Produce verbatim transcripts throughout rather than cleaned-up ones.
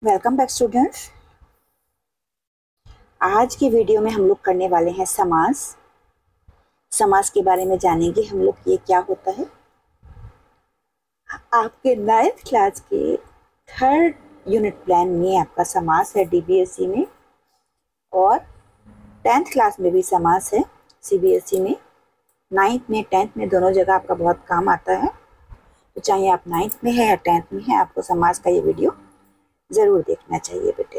Welcome back students. आज की video में हम लोग करने वाले हैं समास। समास के बारे में जानेंगे हम लोग, ये क्या होता है। आपके नाइन्थ क्लास के थर्ड यूनिट प्लान में आपका समास है डीबीएसई में, और टेंथ क्लास में भी समास है सीबीएसई में। नाइन्थ में टेंथ में दोनों जगह आपका बहुत काम आता है, तो चाहे आप नाइन्थ में है या टेंथ में है, आपको समास का ये वीडियो जरूर देखना चाहिए बेटे।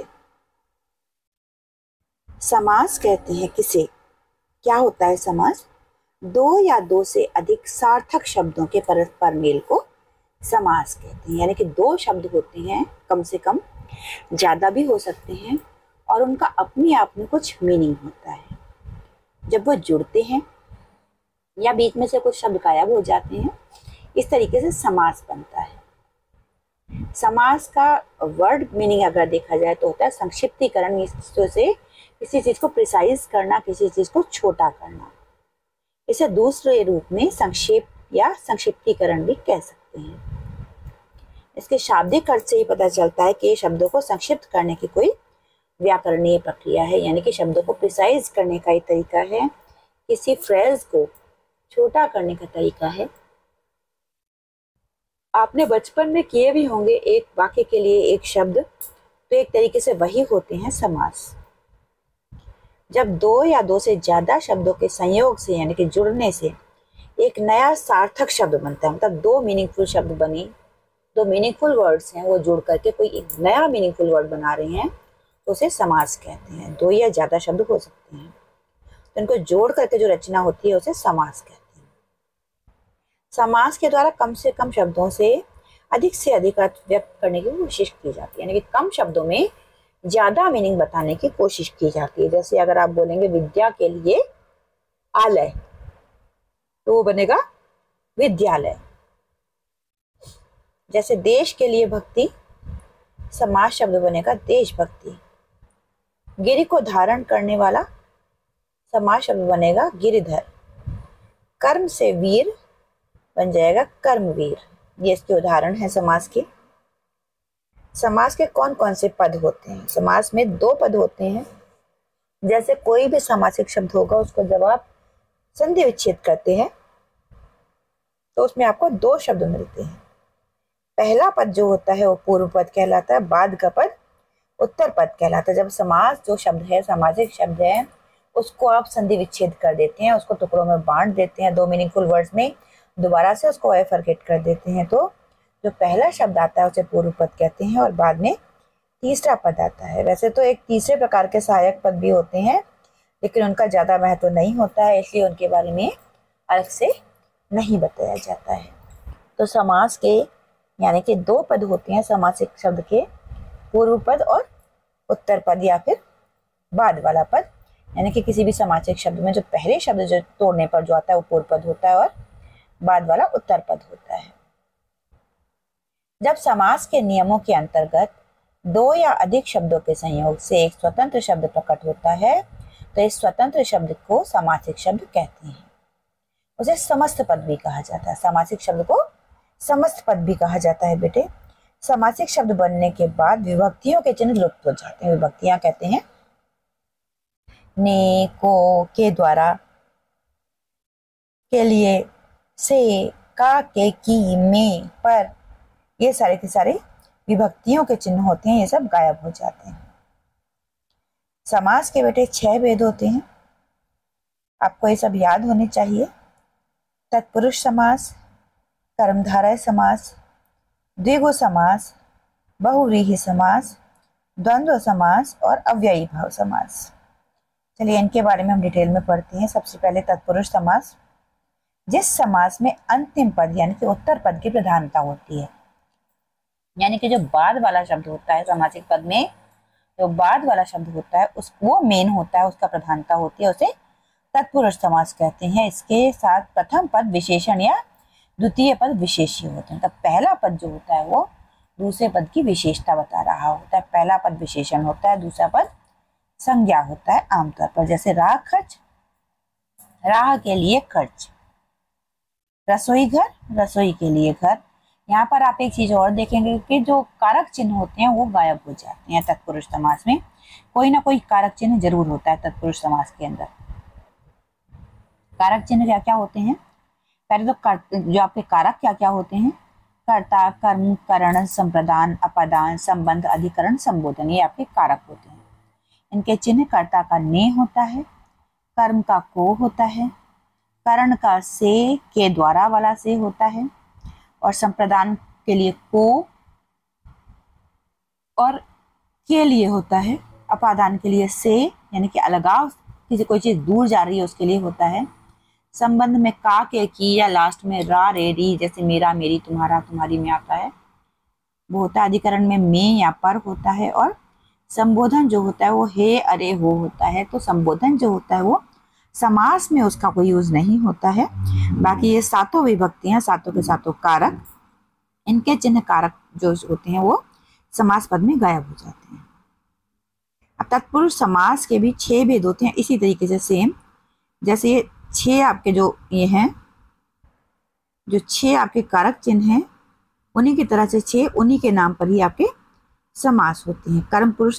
समास कहते हैं किसे, क्या होता है समास? दो या दो से अधिक सार्थक शब्दों के परस्पर मेल को समास कहते हैं। यानी कि दो शब्द होते हैं, कम से कम, ज्यादा भी हो सकते हैं, और उनका अपने आप में कुछ मीनिंग होता है। जब वो जुड़ते हैं या बीच में से कुछ शब्द गायब हो जाते हैं, इस तरीके से समास बनता है। समास का वर्ड मीनिंग अगर देखा जाए तो होता है संक्षिप्तीकरण, से किसी चीज को प्रिसाइज करना, किसी चीज को छोटा करना। इसे दूसरे रूप में संक्षेप या संक्षिप्तीकरण भी कह सकते हैं। इसके शाब्दिक अर्थ से ही पता चलता है कि शब्दों को संक्षिप्त करने की कोई व्याकरणीय प्रक्रिया है, यानी कि शब्दों को प्रिसाइज करने का एक तरीका है, किसी फ्रेज को छोटा करने का तरीका है। आपने बचपन में किए भी होंगे, एक वाक्य के लिए एक शब्द, तो एक तरीके से वही होते हैं समास। जब दो या दो से ज्यादा शब्दों के संयोग से यानी कि जुड़ने से एक नया सार्थक शब्द बनता है, मतलब दो मीनिंगफुल शब्द बने, दो मीनिंगफुल वर्ड्स हैं, वो जुड़ करके कोई एक नया मीनिंगफुल वर्ड बना रहे हैं, तो उसे समास कहते हैं। दो या ज्यादा शब्द हो सकते हैं, तो इनको जोड़ करके जो रचना होती है उसे समास कहते हैं। समास के द्वारा कम से कम शब्दों से अधिक से अधिक अर्थ व्यक्त करने की कोशिश की जाती है, यानी कि कम शब्दों में ज्यादा मीनिंग बताने की कोशिश की जाती है। जैसे अगर आप बोलेंगे विद्या के लिए आलय, तो वो बनेगा विद्यालय। जैसे देश के लिए भक्ति, समास शब्द बनेगा देशभक्ति। गिरि को धारण करने वाला, समास शब्द बनेगा गिरिधर। कर्म से वीर बन जाएगा कर्मवीर। ये इसके उदाहरण है समास के। समास के कौन कौन से पद होते हैं? समास में दो पद होते हैं। जैसे कोई भी समासिक शब्द होगा, उसको जब आप संधि विच्छेद करते हैं तो उसमें आपको दो शब्द मिलते हैं। पहला पद जो होता है वो पूर्व पद कहलाता है, बाद का पद उत्तर पद कहलाता है। जब समास जो शब्द है, सामासिक शब्द है, उसको आप संधि विच्छेद कर देते हैं, उसको टुकड़ों में बांट देते हैं, दो मीनिंगफुल वर्ड्स में दोबारा से उसको बाइफरकेट कर देते हैं, तो जो पहला शब्द आता है उसे पूर्व पद कहते हैं, और बाद में तीसरा पद आता है। वैसे तो एक तीसरे प्रकार के सहायक पद भी होते हैं, लेकिन उनका ज्यादा महत्व नहीं होता है, इसलिए उनके बारे में अलग से नहीं बताया जाता है। तो समास के यानी कि दो पद होते हैं समासिक शब्द के, पूर्व पद और उत्तर पद, या फिर बाद वाला पद। यानी कि किसी भी समासिक शब्द में जो पहले शब्द जो तोड़ने पर जो आता है वो पूर्व पद होता है, और बाद वाला उत्तर पद होता है। जब समास के नियमों के अंतर्गत दो या अधिक शब्दों के संयोग से एक स्वतंत्र शब्द प्रकट होता है, तो इस स्वतंत्र शब्द को समासिक शब्द कहते हैं। उसे समस्त पद भी कहा जाता है। समासिक शब्द को समस्त पद भी कहा जाता है बेटे। समासिक शब्द बनने के बाद विभक्तियों के चिन्ह लुप्त हो जाते हैं। विभक्तियां कहते हैं ने, को, के द्वारा, के लिए, से, का, के, की, में, पर, ये सारे के सारे विभक्तियों के चिन्ह होते हैं, ये सब गायब हो जाते हैं। समास के बेटे छह भेद होते हैं, आपको ये सब याद होने चाहिए। तत्पुरुष समास, कर्मधारय समास, द्विगु समास, बहुव्रीहि समास, द्वंद्व समास और अव्ययी भाव समास। चलिए इनके बारे में हम डिटेल में पढ़ते हैं। सबसे पहले तत्पुरुष समास। जिस समास में अंतिम पद यानी कि उत्तर पद की प्रधानता होती है, यानी कि जो बाद वाला शब्द होता है समासिक पद में, जो बाद वाला शब्द होता है उस वो मेन होता है, उसका प्रधानता होती है, उसे तत्पुरुष समास कहते हैं। इसके साथ प्रथम पद विशेषण या द्वितीय पद विशेष्य होते हैं। तो पहला पद जो होता है वो दूसरे पद की विशेषता बता रहा होता है। पहला पद विशेषण होता है, दूसरा पद संज्ञा होता है आमतौर पर। जैसे राह खर्च, राह के लिए खर्च। रसोई घर, रसोई के लिए घर। यहाँ पर आप एक चीज और देखेंगे कि जो कारक चिन्ह होते हैं वो गायब हो जाते हैं तत्पुरुष समास में। कोई ना कोई कारक चिन्ह जरूर होता है तत्पुरुष समास के अंदर। कारक चिन्ह क्या क्या होते हैं? पहले तो जो आपके कारक क्या क्या होते हैं? कर्ता, कर्म, करण, संप्रदान, अपादान, संबंध, अधिकरण, संबोधन, ये आपके कारक होते हैं। इनके चिन्ह कर्ता का ने होता है, कर्म का को होता है, करण का से के द्वारा वाला से होता है, और संप्रदान के लिए को और के लिए होता है, अपादान के लिए से यानी कि अलगाव, किसी कोई चीज दूर जा रही है उसके लिए होता है, संबंध में का के की या लास्ट में रा रे री जैसे मेरा मेरी तुम्हारा तुम्हारी में आता है वो होता है। अधिकरण में में या पर होता है, और संबोधन जो होता है वो हे अरे हो होता है। तो संबोधन जो होता है वो समास में उसका कोई यूज नहीं होता है। बाकी ये सातों विभक्तियां, सातों के सातों कारक, इनके चिन्ह कारक जो होते हैं वो समास पद में गायब हो जाते हैं। अब तत्पुरुष समास के भी छह भेद होते हैं इसी तरीके से सेम, जैसे ये छह आपके जो ये हैं, जो छह आपके कारक चिन्ह हैं उन्हीं की तरह से छह उन्हीं के नाम पर ही आपके समास होते हैं। कर्म पुरुष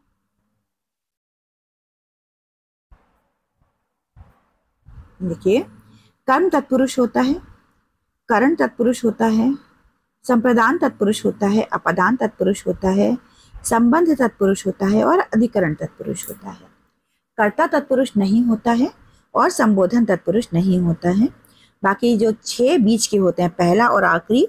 देखिए, कर्म तत्पुरुष होता है, करण तत्पुरुष होता है, संप्रदान तत्पुरुष होता है, अपदान तत्पुरुष होता है, संबंध तत्पुरुष होता है, और अधिकरण तत्पुरुष होता है। कर्ता तत्पुरुष नहीं होता है और संबोधन तत्पुरुष नहीं होता है। बाकी जो छह बीच के होते हैं, पहला और आखिरी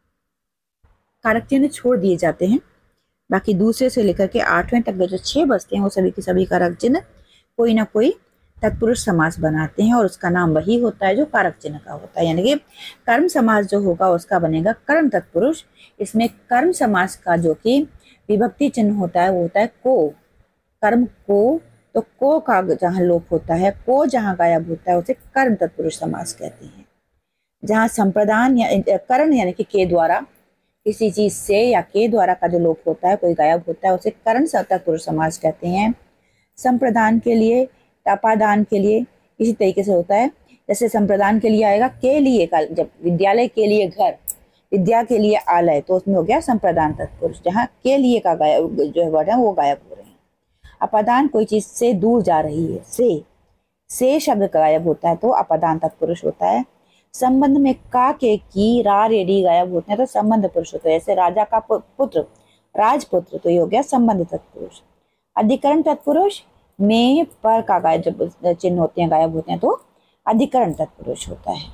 कारक चिन्ह छोड़ दिए जाते हैं। बाकी दूसरे से लेकर के आठवें तक जो छह बचते हैं वो सभी के सभी कारक चिन्ह कोई ना कोई तत्पुरुष समास बनाते हैं, और उसका नाम वही होता है जो कारक चिन्ह का होता है। यानी कि कर्म समास जो होगा उसका बनेगा कर्म तत्पुरुष। इसमें कर्म समास का जो कि विभक्ति चिन्ह होता है वो होता है को, कर्म को। तो को का जहाँ लोप होता है, को जहाँ गायब होता है उसे कर्म तत्पुरुष समास कहते हैं। जहाँ संप्रदान या करण यानी कि के द्वारा किसी चीज से या के द्वारा का जो लोप होता है, कोई गायब होता है, उसे करण तत्पुरुष समास कहते हैं। संप्रदान के लिए, अपादान के लिए इसी तरीके से होता है। जैसे संप्रदान के लिए आएगा के लिए का, जब विद्यालय के लिए घर, विद्या के लिए आलय, तो उसमें हो गया संप्रदान तत्पुरुष, जहाँ के लिए का गायब जो वर्ड है वो गायब हो रहे हैं। अपादान कोई चीज से दूर जा रही है, से से शब्द गायब होता है तो अपादान तत्पुरुष होता है। संबंध में का के की रा रेडी गायब होते हैं तो संबंध पुरुष होता है। जैसे राजा का पुत्र राजपुत्र, तो ये हो गया संबंध तत्पुरुष। अधिकरण तत्पुरुष में पर का गायब जब चिन्ह होते हैं गायब होते हैं तो अधिकरण तत्पुरुष होता है।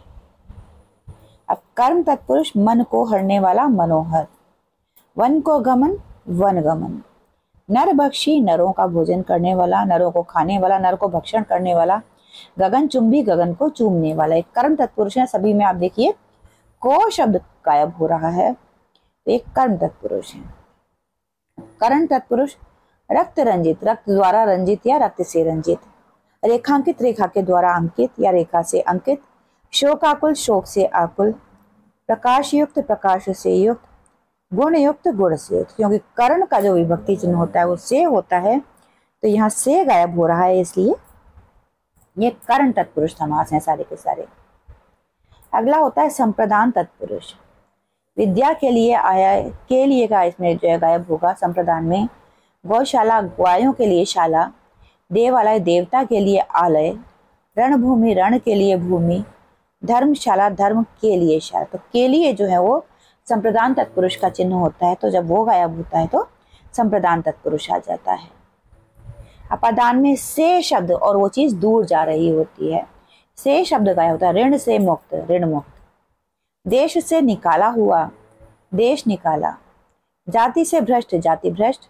अब कर्म तत्पुरुष मन को हरने वाला मनोहर, वन को गमन वन गमन, नर भक्षी नरों का भोजन करने वाला, नरों को खाने वाला, नर को भक्षण करने वाला, गगन चुंबी गगन को चूमने वाला। एक कर्म तत्पुरुष है। सभी में आप देखिए को शब्द गायब हो रहा है, तो एक कर्म तत्पुरुष है। करण तत्पुरुष रक्त रंजित, रक्त द्वारा रंजित या रक्त से रंजित, रेखांकित रेखा के द्वारा अंकित या रेखा से अंकित, शोकाकुल शोक से आकुल, प्रकाश युक्त प्रकाश से युक्त, गुण युक्त गुण से युक्त। क्योंकि करण का जो विभक्ति चिन्ह होता है वो से होता है, तो यहाँ से गायब हो रहा है, इसलिए ये करण तत्पुरुष समास है सारे के सारे। अगला होता है संप्रदान तत्पुरुष। विद्या के लिए आया के लिए का इसमें जो है गायब होगा संप्रदान में। गौशाला गायों के लिए शाला, देवालय देवता के लिए आलय, रणभूमि रण के लिए भूमि, धर्मशाला धर्म के लिए शाला। तो के लिए जो है वो संप्रदान तत्पुरुष का चिन्ह होता है, तो जब वो गायब होता है तो संप्रदान तत्पुरुष आ जाता है। अपादान में से शब्द और वो चीज दूर जा रही होती है, से शब्द गायब होता है। ऋण से मुक्त ऋण मुक्त, देश से निकाला हुआ देश निकाला, जाति से भ्रष्ट जाति भ्रष्ट,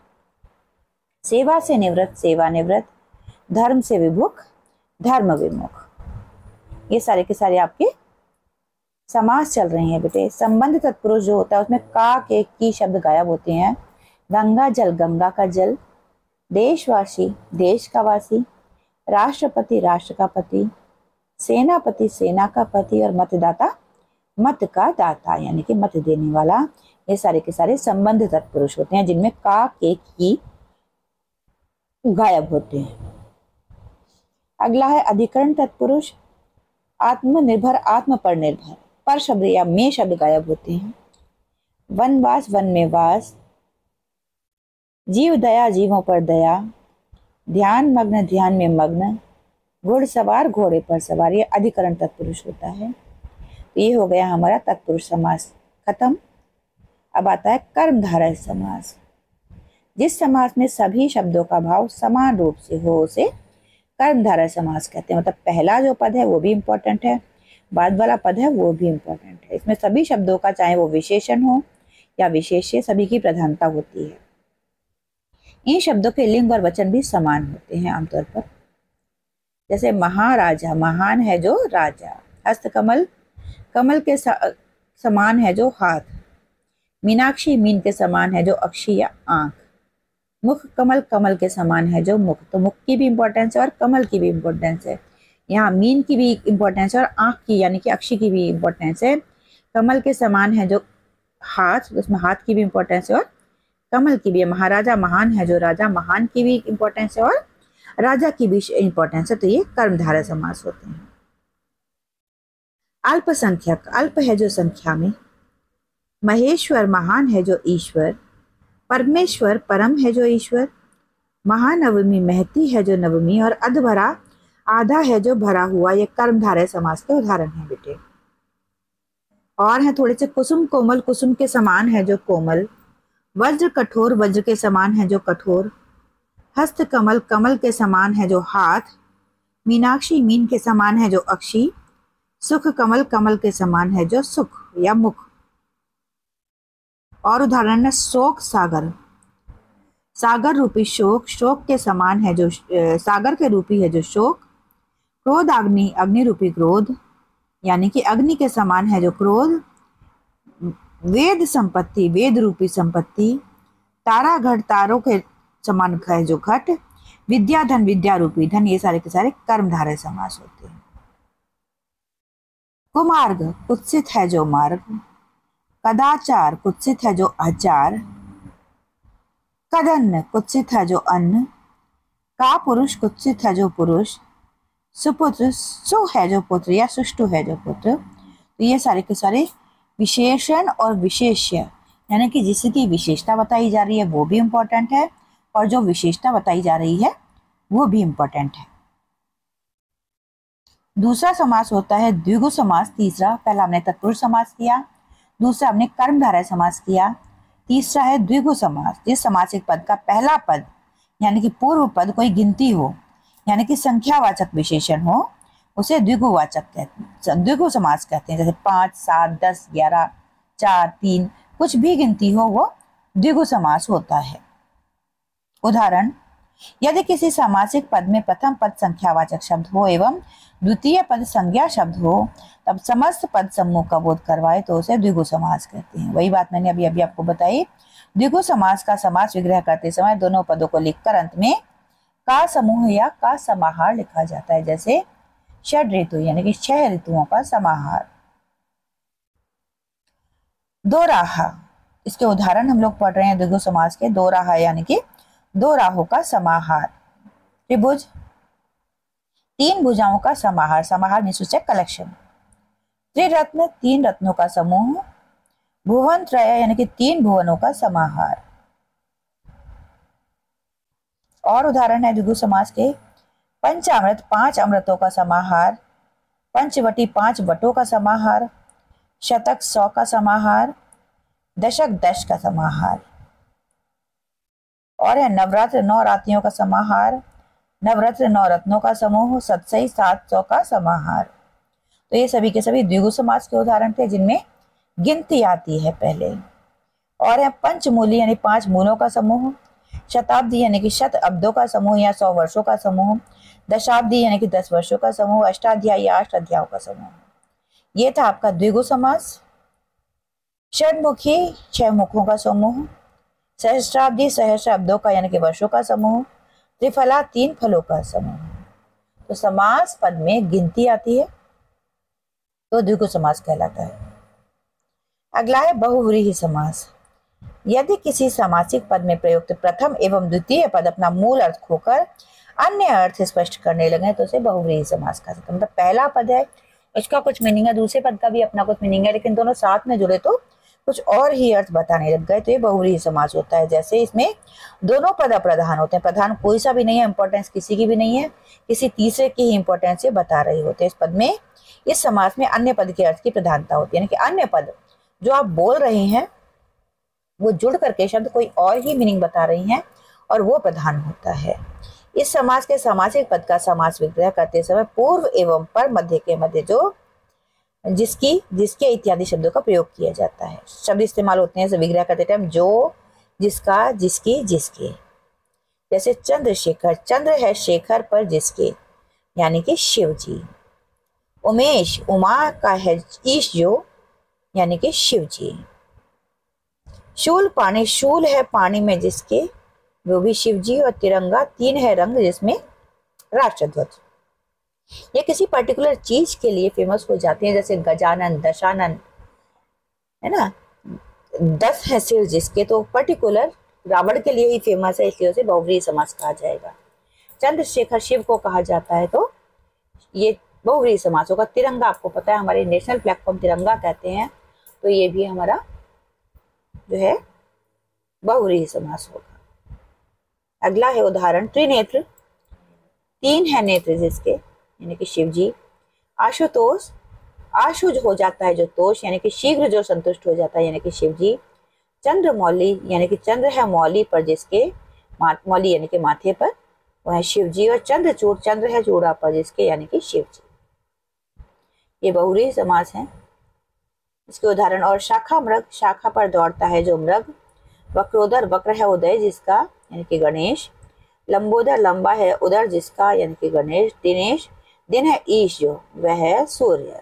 सेवा से निवृत्त सेवा निवृत्त, धर्म से विमुख धर्म विमुख। ये सारे के सारे आपके समास चल रहे हैं बेटे। संबंध तत्पुरुष जो होता है उसमें का के की शब्द गायब होते हैं। गंगा जल गंगा का जल, देशवासी देश का वासी, राष्ट्रपति राष्ट्र का पति, सेनापति सेना का पति, और मतदाता मत का दाता यानी कि मत देने वाला। ये सारे के सारे संबंध तत्पुरुष होते हैं जिनमें का के की गायब होते हैं। अगला है अधिकरण तत्पुरुष। आत्मनिर्भर आत्म पर निर्भर, पर शब्द या में शब्द गायब होते हैं। वनवास वन में वास, जीव दया जीवों पर दया, ध्यान मग्न ध्यान में मग्न, घुड़सवार घोड़े पर सवार। ये अधिकरण तत्पुरुष होता है। तो ये हो गया हमारा तत्पुरुष समास खत्म। अब आता है कर्मधारय समास। जिस समास में सभी शब्दों का भाव समान रूप से हो उसे कर्मधारय समास कहते हैं। मतलब पहला जो पद है वो भी इम्पोर्टेंट है, बाद वाला पद है वो भी इम्पोर्टेंट है। इसमें सभी शब्दों का, चाहे वो विशेषण हो या विशेष्य, सभी की प्रधानता होती है। इन शब्दों के लिंग और वचन भी समान होते हैं आमतौर पर। जैसे महाराजा, महान है जो राजा। हस्तकमल, कमल के समान है जो हाथ। मीनाक्षी, मीन के समान है जो अक्षी या आंख। मुख कमल, कमल के समान है जो मुख। तो मुख की भी इंपॉर्टेंस है और कमल की भी इंपॉर्टेंस है। यहाँ मीन की भी इंपॉर्टेंस है और आंख की यानी कि अक्षी की भी इंपॉर्टेंस है। कमल के समान है जो हाथ, उसमें हाथ की भी इंपॉर्टेंस है और कमल की भी है। महाराजा, महान है जो राजा, महान की भी इंपॉर्टेंस है और राजा की भी इंपॉर्टेंस है। तो ये कर्मधारय समास होते हैं। अल्पसंख्यक, अल्प है जो संख्या में। महेश्वर, महान है जो ईश्वर। परमेश्वर, परम है जो ईश्वर। महानवमी, महती है जो नवमी। और अधभरा, आधा है जो भरा हुआ। ये कर्मधारय समास के उदाहरण हैं बेटे। और हैं थोड़े से। कुसुम कोमल, कुसुम के समान है जो कोमल। वज्र कठोर, वज्र के समान है जो कठोर। हस्त कमल, कमल के समान है जो हाथ। मीनाक्षी, मीन के समान है जो अक्षी। सुख कमल, कमल के समान है जो सुख या मुख। और उदाहरण है शोक सागर, सागर रूपी शोक, शोक के समान है जो, सागर के रूपी है जो शोक। क्रोध अग्नि, अग्नि रूपी क्रोध, यानी कि अग्नि के समान है जो क्रोध। वेद संपत्ति, वेद रूपी संपत्ति। तारा घट, तारों के समान है जो घट। विद्या धन, विद्या रूपी धन। ये सारे के सारे कर्मधारय समास होते हैं। कुमार्ग, कुत्सित है जो मार्ग। कदाचार, कुत्सित है जो आचार। कदन्न, कुत्सित है जो अन्न। का पुरुष, कुत्सित है जो पुरुष। सुपुत्र, सु है जो पुत्र या सुष्टु है जो पुत्र। तो ये सारे के सारे विशेषण और विशेष्य, यानी कि जिसकी विशेषता बताई जा रही है वो भी इम्पोर्टेंट है और जो विशेषता बताई जा रही है वो भी इम्पोर्टेंट है। दूसरा समास होता है द्विगु समास। तीसरा, पहला हमने तत्पुरुष समास किया, दूसरा हमने कर्मधारय समास किया, तीसरा है द्विगु समास। जिस समासिक पद का पहला पद यानी कि पूर्व पद कोई गिनती हो, यानी कि संख्यावाचक विशेषण हो, उसे द्विगुवाचक कहते हैं, द्विगु समास कहते हैं। जैसे पाँच, सात, दस, ग्यारह, चार, तीन, कुछ भी गिनती हो वो द्विगु समास होता है। उदाहरण, यदि किसी सामासिक पद में प्रथम पद संख्यावाचक शब्द हो एवं द्वितीय पद संज्ञा शब्द हो, तब समस्त पद समूह का बोध करवाए तो उसे द्विगु समास कहते हैं। वही बात मैंने अभी अभी आपको बताई। द्विगु समास का समास विग्रह करते समय दोनों पदों को लिखकर अंत में का समूह या का समाहार लिखा जाता है। जैसे षड ऋतु यानी कि छह ऋतुओं का समाहार। दो राहा, इसके उदाहरण हम लोग पढ़ रहे हैं द्विगु समास के। दो राहा यानी कि दो राहों का समाहार। त्रिभुज, तीन भुजाओं का समाहार, समाहार निश्चय कलेक्शन। त्रिरत्न, तीन रत्नों का समूह। भुवन त्रय यानी कि तीन भुवनों का समाहार। और उदाहरण है द्विगु समास के, पंचामृत, पांच अमृतों का समाहार। पंचवटी, पांच वटों का समाहार। शतक, सौ का समाहार। दशक, दश का समाहार। और है नवरात्र, नौ रात्रियों का समाहार। नवरात्र, नौ रत्नों का समूह। सतसई, सात सौ का समाहार। तो ये सभी के सभी द्विगु समास के उदाहरण थे जिनमें गिनती आती है पहले। और है पंचमूली यानी पांच मूलों का समूह। शताब्दी यानी कि शत अब्दों का समूह या सौ वर्षों का समूह। दशाब्दी यानी कि दस वर्षों का समूह। अष्टाध्यायी या अष्ट अध्यायों का समूह। ये था आपका द्विगु समास। षडमुखी, छह मुखों का समूह। सहस्त्राब्दी, सहस्त्र अब्दों का यानी कि वर्षों का समूह। त्रिफला, तीन फलों का समूह। तो समास पद में गिनती आती है तो द्विगु समास कहलाता है। अगला है बहुव्रीहि समास। यदि किसी सामासिक पद में प्रयुक्त प्रथम एवं द्वितीय पद अपना मूल अर्थ खोकर अन्य अर्थ स्पष्ट करने लगे तो उसे बहुव्रीहि समास कहा जाता है। मतलब पहला पद है उसका कुछ मीनिंग है, दूसरे पद का भी अपना कुछ मीनिंग है, लेकिन दोनों साथ में जुड़े तो कुछ और ही अर्थ बताने लग गए तो ये बहुव्रीहि समास होता है। जैसे इसमें दोनों पद अप्रधान होते हैं, प्रधान कोई सा भी नहीं है, इंपॉर्टेंस किसी की भी नहीं है, किसी तीसरे की ही इंपॉर्टेंस से बता रहे होते हैं। इस पद में, इस समास में अन्य पद के अर्थ की प्रधानता होती है, यानी कि अन्य पद जो आप बोल रहे हैं वो जुड़ करके शब्द कोई और ही मीनिंग बता रही हैं और वो प्रधान होता है। इस समास के सामासिक पद का समास विग्रह करते समय पूर्व एवं पर मध्य के मध्य जो जिसकी, जिसके इत्यादि शब्दों का प्रयोग किया जाता है। शब्द इस्तेमाल होते हैं विग्रह करते टाइम जो, जिसका, जिसकी, जिसके। जैसे चंद्रशेखर, चंद्र है शेखर पर जिसके, यानी कि शिव जी। उमेश, उमा का है ईश जो, यानी कि शिव जी। शूल पानी, शूल है पानी में जिसके, वो भी शिव जी। और तिरंगा, तीन है रंग जिसमें राष्ट्रध्वज। ये किसी पर्टिकुलर चीज के लिए फेमस हो जाते हैं, जैसे गजानन, दशानन, है ना, दस है सिर जिसके, तो पर्टिकुलर रावण के लिए ही फेमस है, इसलिए उसे बहुव्रीहि समास कहा जाएगा। चंद्रशेखर शिव को कहा जाता है तो ये बहुव्रीहि समास होगा। तिरंगा आपको पता है हमारे नेशनल फ्लैग को हम तिरंगा कहते हैं, तो ये भी हमारा जो है बहुव्रीहि समास होगा। अगला है उदाहरण, त्रिनेत्र, तीन है नेत्र जिसके, यानी कि शिव जी। आशुतोष, आशु जो हो जाता है जो तोष, यानी कि शीघ्र जो संतुष्ट हो जाता है, यानी कि शिव जी। चंद्रमौली, यानी कि चंद्र है मौली पर जिसके, मौली यानी कि माथे पर, वह है शिव जी। और चंद्रचूड़, चंद्र है चूड़ा पर जिसके, यानी कि शिव जी। ये बहुव्रीहि समास है। इसके उदाहरण, और शाखा मृग, शाखा पर दौड़ता है जो मृग। वक्रोदर, वक्र है उदय जिसका, यानी कि गणेश। लंबोदर, लंबा है उदर जिसका, यानी कि गणेश। दिनेश, दिन है ईश जो, वह है सूर्य।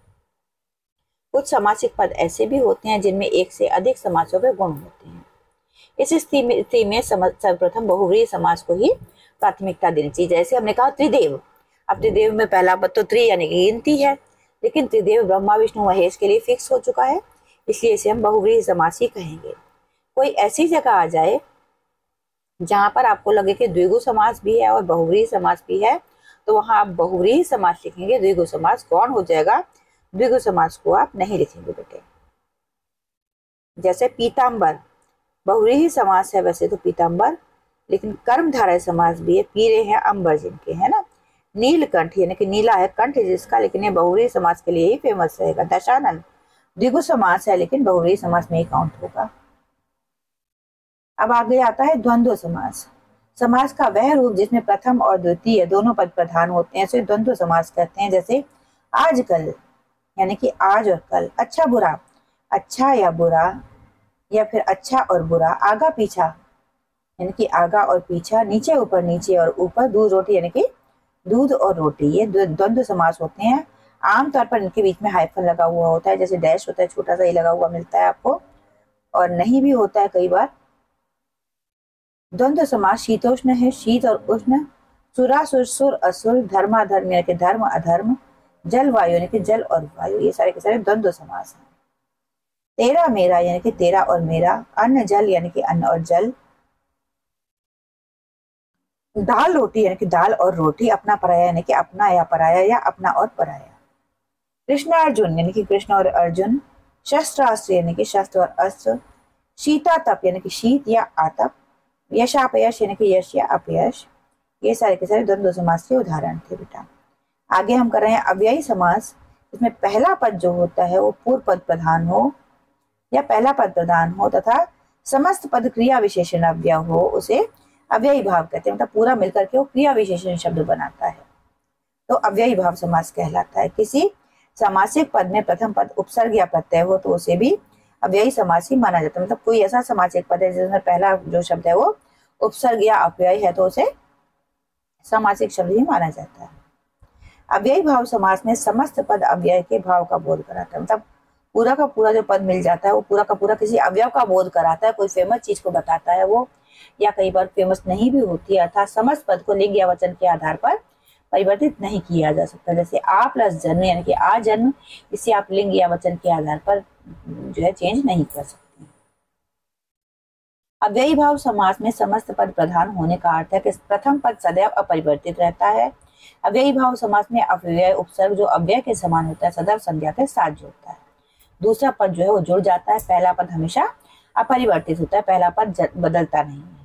कुछ समासिक पद ऐसे भी होते हैं जिनमें एक से अधिक समासों के गुण होते हैं। इस स्थिति में सर्वप्रथम बहुव्रीहि समास को ही प्राथमिकता देनी चाहिए। जैसे हमने कहा त्रिदेव, अब त्रिदेव में पहला पद तो त्रि यानी कि गिनती है, लेकिन त्रिदेव ब्रह्मा विष्णु महेश के लिए फिक्स हो चुका है, इसलिए इसे हम बहुव्रीहि समास ही कहेंगे। कोई ऐसी जगह आ जाए जहां पर आपको लगे कि द्विगु समास भी है और बहुव्रीहि समास भी है, तो वहां आप बहुव्रीहि समास लिखेंगे, द्विगु समास गौण हो जाएगा, द्विगु समास को आप नहीं लिखेंगे बेटे। जैसे पीतांबर, बहुव्रीहि समास है वैसे तो पीतांबर, लेकिन कर्मधारय समास भी है, पीरे हैं अंबर जिनके, है ना। नीलकंठ, यानी कि नीला है कंठ जिसका, लेकिन ये बहुव्रीहि समास के लिए ही फेमस रहेगा। दशानन, द्विगु समास है लेकिन बहुव्रीहि समास में ही काउंट होगा। अब आगे आता है द्वंद्व समास। समास का वह रूप जिसमें प्रथम और द्वितीय दोनों पद प्रधान होते हैं, इसे द्वंद्व समास कहते हैं। जैसे आजकल, यानी कि आज और कल। अच्छा बुरा, अच्छा या बुरा, या फिर अच्छा और बुरा। आगा पीछा, यानी कि आगा और पीछा। नीचे ऊपर, नीचे और ऊपर। दूध रोटी, यानी कि दूध और रोटी। ये द्वंद्व समास होते हैं। आमतौर पर इनके बीच में हाइफन लगा हुआ होता है, जैसे डैश होता है छोटा सा ही लगा हुआ मिलता है आपको, और नहीं भी होता है कई बार। द्वंद्व समास शीतोष्ण है, शीत और उष्ण। सुरासुर, सुर असुर। धर्माधर्म, यानी कि धर्म अधर्म। जलवायु, यानी कि जल और वायु। ये सारे के सारे द्वंद्व समास हैं। तेरा मेरा, यानी कि तेरा और मेरा। अन्न जल, यानी कि अन्न और जल। दाल रोटी, यानी कि दाल और रोटी। अपना पराया, यानी कि अपना या पराया, या अपना और पराया। कृष्ण अर्जुन, यानी कि कृष्ण और अर्जुन। शस्त्रास्त्र, यानी कि शस्त्र और अस्त्र। शीता तप, यानी कि शीत या आतप। यश अपयश, यानी कि यश या अपयश। ये सारे के सारे द्वंद्व समास के उदाहरण थे बेटा। आगे हम कर रहे हैं अव्ययी समास, इसमें पहला पद जो होता है वो पूर्व पद प्रधान हो या पहला पद प्रधान हो तथा समस्त पद क्रिया विशेषण अव्यय हो, उसे अव्ययी भाव कहते हैं। मतलब पूरा मिलकर के वो क्रिया विशेषण शब्द बनाता है, तो अव्ययी भाव समास कहलाता है। किसी सामासिक पद में प्रथम पद उपसर्ग या प्रत्यय हो तो उसे भी अव्ययी समास ही माना जाता है। मतलब कोई ऐसा सामासिक पद है जिसमें पहला जो शब्द है वो उपसर्ग या अव्यय है तो उसे सामासिक शब्द ही माना जाता है। अव्ययी भाव समास में समस्त पद अव्यय के भाव का बोध कराता है। मतलब पूरा का पूरा जो पद मिल जाता है वो पूरा का पूरा किसी अवयव का बोध कराता है, कोई फेमस चीज को बताता है वो, या कई बार फेमस नहीं भी होती है। अर्थात समस्त पद को लिंग या वचन के आधार पर परिवर्तित नहीं किया जा सकता। जैसे आ प्लस जन्म, यानी कि आ जन्म, इसे आप लिंग या वचन के आधार पर जो है चेंज नहीं कर सकते। अव्ययी भाव समास में समस्त पद प्रधान होने का अर्थ है कि प्रथम पद सदैव अपरिवर्तित रहता है। अव्ययी भाव समास में अव्यय उपसर्ग जो अव्यय के समान होता है सदैव संज्ञा के साथ जोड़ता है। दूसरा पद जो है वो जुड़ जाता है। पहला पद हमेशा अपरिवर्तित होता है, पहला पद बदलता नहीं है।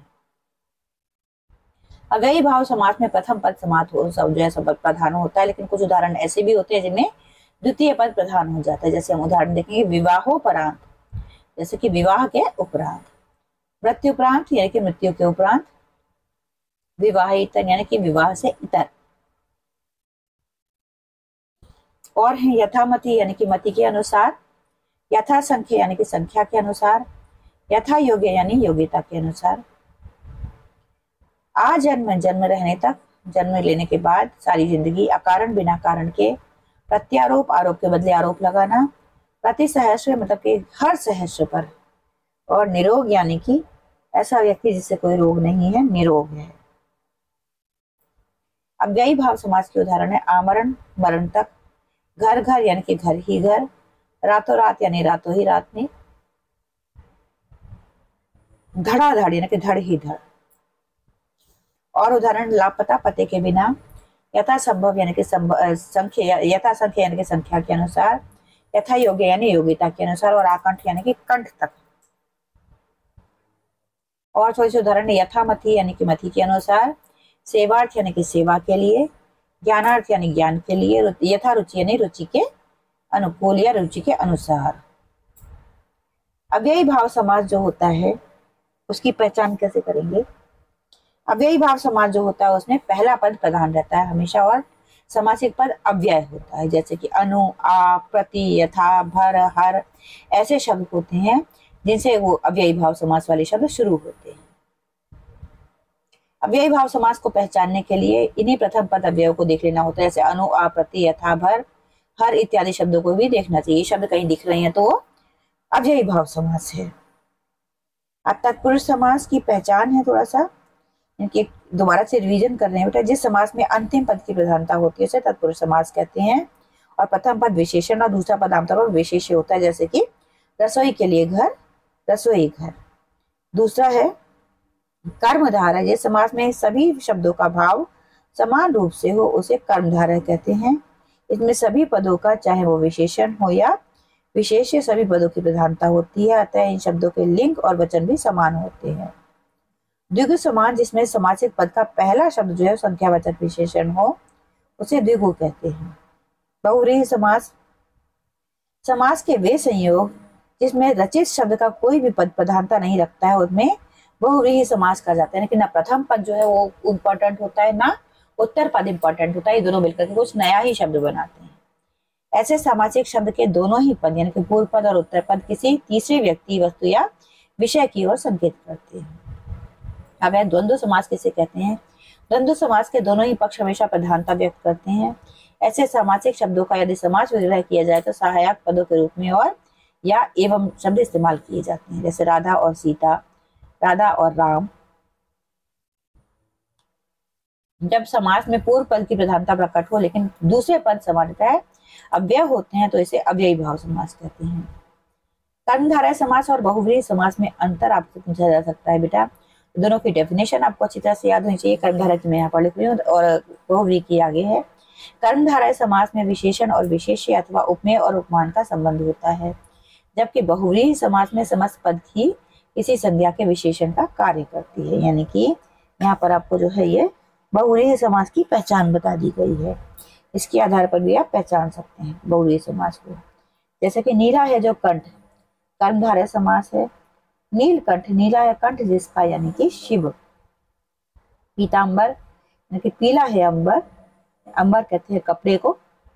अव्ययी भाव समास में प्रथम पद समास हो सब जो है सब प्रधान होता है, लेकिन कुछ उदाहरण ऐसे भी होते हैं जिनमें द्वितीय पद प्रधान हो जाता है। जैसे हम उदाहरण देखेंगे विवाहोपरांत, जैसे कि विवाह के उपरांत, मृत्युपरांत यानी कि मृत्यु के उपरांत, विवाहेतर यानी कि विवाह से इतर, और है यथामति यानी कि मति के अनुसार, यथा संख्या यानी कि संख्या के अनुसार, यथा योग्य यानी योग्यता के अनुसार, आजन्म जन्म रहने तक, जन्म लेने के बाद सारी जिंदगी, अकारण बिना कारण के, प्रत्यारोप आरोप के बदले आरोप लगाना, प्रति सहस्र मतलब कि हर सहस्र पर, और निरोग यानी कि ऐसा व्यक्ति जिससे कोई रोग नहीं है, निरोग है। अव्ययी भाव समास के उदाहरण है आमरण मरण तक, घर घर यानी कि घर ही घर, रातों रात यानी रातों ही रात में, धड़ाधड़ यानी कि धड़ ही धड़। और उदाहरण लापता पते के बिना, यथा संभव यानी कि संख्या, यथा संख्या यानी कि संख्या के अनुसार, यथा योग्य यानी योग्यता के अनुसार, और आकंठ यानी कि कंठ तक। और थोड़ी सी उदाहरण यथामति यानी कि मति के अनुसार, सेवार्थ यानी कि सेवा के लिए, ज्ञानार्थ यानी ज्ञान के लिए, यथा रुचि यानी रुचि के अनुकूल या रुचि के अनुसार। अव्ययी भाव समास जो होता है उसकी पहचान कैसे करेंगे? अव्ययी भाव समास जो होता है उसमें पहला पद प्रधान रहता है हमेशा, और समासिक पद अव्यय होता है। जैसे कि अनु, आ, प्रति, यथा, भर, हर ऐसे शब्द होते हैं जिनसे वो अव्ययी भाव समास वाले शब्द शुरू होते हैं। अव्ययी भाव समास को पहचानने के लिए इन्हीं प्रथम पद अव्ययों को देख लेना होता है। जैसे अनु, आ, प्रति, यथा, भर, हर इत्यादि शब्दों को भी देखना चाहिए। शब्द कहीं दिख रहे हैं तो वो अव्ययी भाव समास है। अब तत्पुरुष समास की पहचान है, थोड़ा सा इनकी दोबारा से रिवीजन कर रहे हैं बेटा। जिस समास में अंतिम पद की प्रधानता होती है उसे तत्पुरुष समास कहते हैं, और प्रथम पद विशेषण और दूसरा पद आमतौर पर विशेष्य होता है। जैसे कि रसोई के लिए घर, रसोई घर। दूसरा है कर्मधारय, जिस समास में सभी शब्दों का भाव समान रूप से हो उसे कर्मधारय कहते हैं। इसमें सभी पदों का चाहे वो विशेषण हो या विशेष्य सभी पदों की प्रधानता होती है, अतः इन शब्दों के लिंग और वचन भी समान होते हैं। द्विगु समास, जिसमें समासिक पद का पहला शब्द जो है संख्यावाचक विशेषण हो उसे द्विगु कहते हैं। बहुव्रीहि समास, समास के वे संयोग जिसमें रचित शब्द का कोई भी पद प्रधानता नहीं रखता है उसमें बहुव्रीहि समास कहा जाता है। लेकिन ना प्रथम पद जो है वो इम्पोर्टेंट होता है ना उत्तर पद इम्पोर्टेंट होता है, ये दोनों मिलकर के कुछ नया ही शब्द बनाते हैं। ऐसे सामासिक शब्द के दोनों ही पद यानी कि पूर्व पद और उत्तर पद किसी तीसरे व्यक्ति, वस्तु या विषय की ओर संकेत करते हैं। अब है द्वंद्व समास किसे कहते हैं? द्वंद्व समास के दोनों ही पक्ष हमेशा प्रधानता व्यक्त करते हैं। ऐसे सामासिक शब्दों का यदि समास विग्रह किया जाए तो सहायक पदों के रूप में और या एवं शब्द इस्तेमाल किए जाते हैं। जैसे राधा और सीता, राधा और राम। जब समास में पूर्व पद की प्रधानता प्रकट हो लेकिन दूसरे पद सामान्यतः अव्यय होते हैं तो इसे अव्ययी भाव समास कहते हैं। कर्मधारय समास और बहुव्रीहि समास में अंतर आपसे पूछा जा सकता है बेटा। दोनों की डेफिनेशन आपको अच्छी तरह से याद होनी चाहिए। कर्मधारय की मैं यहाँ पर लिख रही हूँ और बहुव्रीहि की आगे है। कर्मधारय समास में विशेषण और विशेष्य अथवा उपमेय और उपमान का संबंध होता है, जबकि बहुव्रीहि समास में समस्त पद ही किसी संज्ञा के विशेषण का कार्य करती है। यानी कि यहाँ पर आपको जो है ये बहुव्रीहि समास की पहचान बता दी गई है। इसके आधार पर भी आप पहचान सकते हैं बहुव्रीहि समास को। जैसे कि नीला है जो कंठ, कर्मधारय समास है। नीलकंठ, नीला है कंठ जिसका यानी कि शिव। पीतांबर यानी कि पीला है अंबर, अंबर कहते हैं कपड़े को,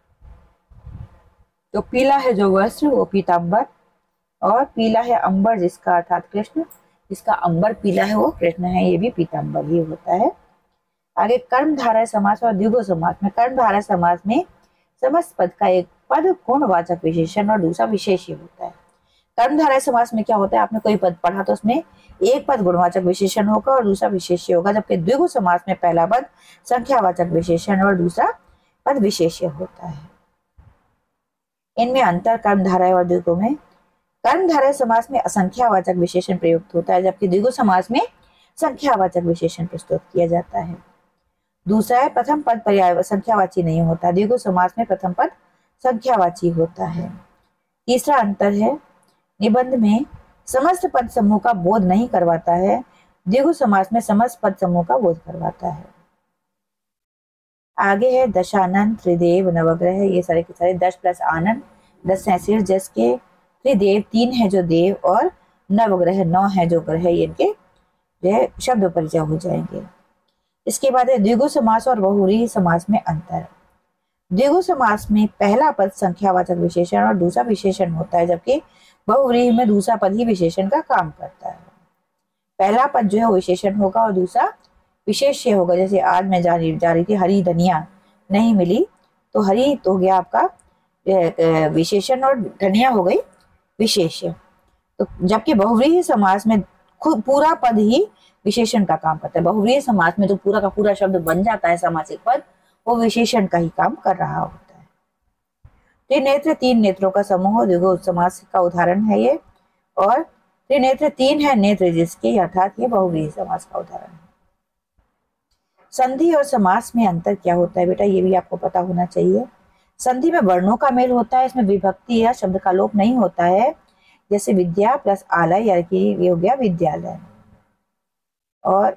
तो पीला है जो वस्त्र वो पीतांबर। और पीला है अंबर जिसका अर्थात कृष्ण, जिसका अंबर पीला है वो कृष्ण है, ये भी पीतांबर ही होता है। आगे कर्मधारय समास और द्विगु समास में, कर्मधारय समास में समस्त पद का एक पद गुणवाचक विशेषण और दूसरा विशेष्य होता है। कर्मधारय समास में क्या होता है, आपने कोई पद पढ़ा तो उसमें एक पद गुणवाचक विशेषण होगा और दूसरा विशेष्य होगा, जबकि द्विगु समास में पहला पद संख्यावाचक विशेषण और दूसरा पद विशेष्य होता है। इनमें अंतर कर्मधारय और द्विगु में, कर्मधारय समास में असंख्यावाचक विशेषण प्रयुक्त होता है, जबकि द्विगु समास में संख्यावाचक विशेषण प्रस्तुत किया जाता है। दूसरा है प्रथम पद पर्याय संख्यावाची नहीं होता, द्विगु समास में प्रथम पद संख्यावाची होता है। तीसरा अंतर है, निबंध में समस्त पद समूह का बोध नहीं करवाता है, द्विगु समास में समस्त पद समूह का बोध करवाता है। आगे है दशानन, त्रिदेव, नवग्रह, ये सारे के सारे दस प्लस आनंद, दस है शीर्ष जस के, त्रिदेव तीन है जो देव, और नवग्रह नौ है जो ग्रह, इनके जो है शब्द परिचय हो जाएंगे। इसके बाद है द्विगु समास और बहुव्रीहि समास में अंतर। द्विगु समास में पहला पद संख्यावाचक विशेषण और दूसरा विशेषण होता है, जबकि बहुव्रीहि में दूसरा पद ही विशेषण का काम करता है। पहला पद जो है वो विशेषण होगा और दूसरा विशेष्य होगा। जैसे आज मैं जा रही जा रही थी, हरी धनिया नहीं मिली, तो हरी तो हो गया आपका विशेषण और धनिया हो गई विशेष्य। तो जबकि बहुव्रीहि समास में खुद पूरा पद ही विशेषण का काम करता है। बहुव्रीहि समास में जो पूरा का पूरा शब्द बन जाता है समासिक पद, वो विशेषण का ही काम कर रहा होता है। त्रिनेत्र तीन नेत्रों का समूह द्विगु समास का उदाहरण है ये, और त्रिनेत्र तीन है नेत्र जिसके, अर्थात ये बहुव्रीहि समास का उदाहरण है। संधि और समास में अंतर क्या होता है बेटा, ये भी आपको पता होना चाहिए। संधि में वर्णों का मेल होता है, इसमें विभक्ति या शब्द का लोप नहीं होता है। जैसे विद्या प्लस आलय, यानी कि ये हो गया विद्यालय। और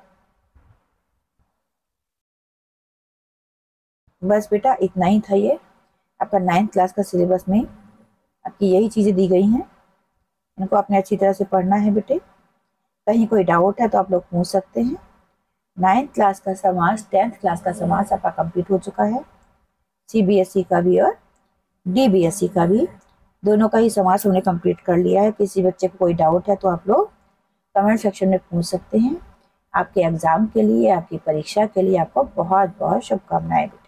बस बेटा इतना ही था, ये आपका नाइन्थ क्लास का सिलेबस में आपकी यही चीजें दी गई हैं, इनको आपने अच्छी तरह से पढ़ना है बेटे। कहीं कोई डाउट है तो आप लोग पूछ सकते हैं। नाइन्थ क्लास का समास, टेंथ क्लास का समास आपका कंप्लीट हो चुका है, सीबीएसई का भी और डीबीएसई का भी, दोनों का ही समास हमने कंप्लीट कर लिया है। किसी बच्चे को कोई डाउट है तो आप लोग कमेंट सेक्शन में पूछ सकते हैं। आपके एग्जाम के लिए, आपकी परीक्षा के लिए आपको बहुत बहुत शुभकामनाएं।